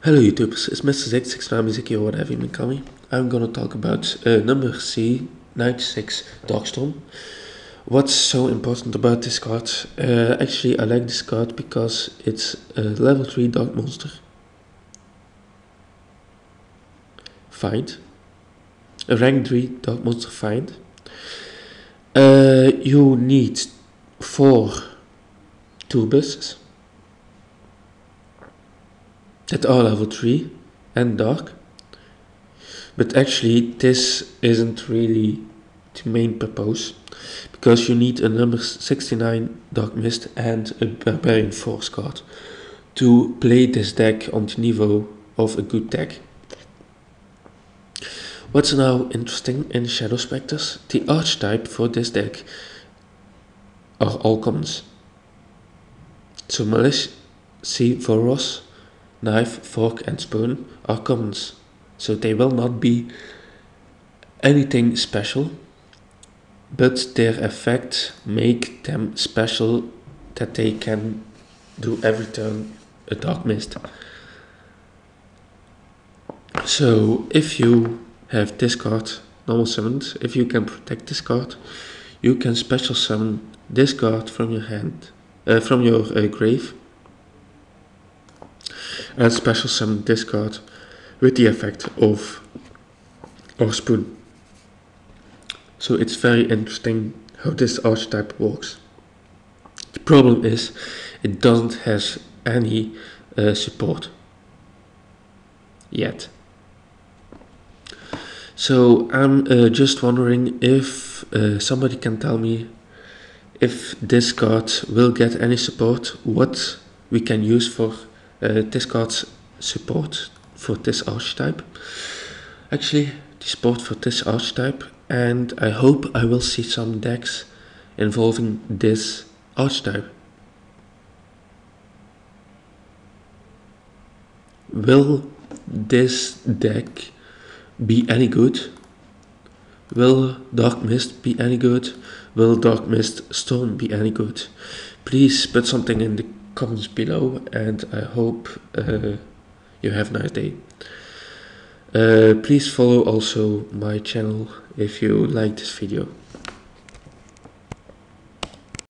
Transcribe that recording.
Hello YouTubers, it's Mr. 669 Ziki or whatever you may call me. I'm gonna talk about number C96 Darkstorm. What's so important about this card? Actually I like this card because it's a level 3 Dark Monster. Find. A rank 3 Dark Monster find. You need 4 Turbus that are level 3 and dark. But actually this isn't really the main purpose, because you need a number 69 Dark Mist and a Barbarian Force card to play this deck on the niveau of a good deck. What's now interesting in Shadow Spectres, the archetype for this deck are all commons. So Malice, Sea Voros, Knife, Fork and Spoon are commons, so they will not be anything special, but their effects make them special that they can do every turn a Dark Mist. So if you have this card normal summoned, if you can protect this card, you can special summon this card from your hand, from your grave, and special summon this card with the effect of our Spoon. So it's very interesting how this archetype works. The problem is it doesn't have any support yet. So I'm just wondering if somebody can tell me if this card will get any support, what we can use for this card's support for this archetype. Actually, the support for this archetype, and I hope I will see some decks involving this archetype. Will this deck be any good? Will Dark Mist be any good? Will Dark Mist Storm be any good? Please put something in the comments below, and I hope you have a nice day. Please follow also my channel if you like this video.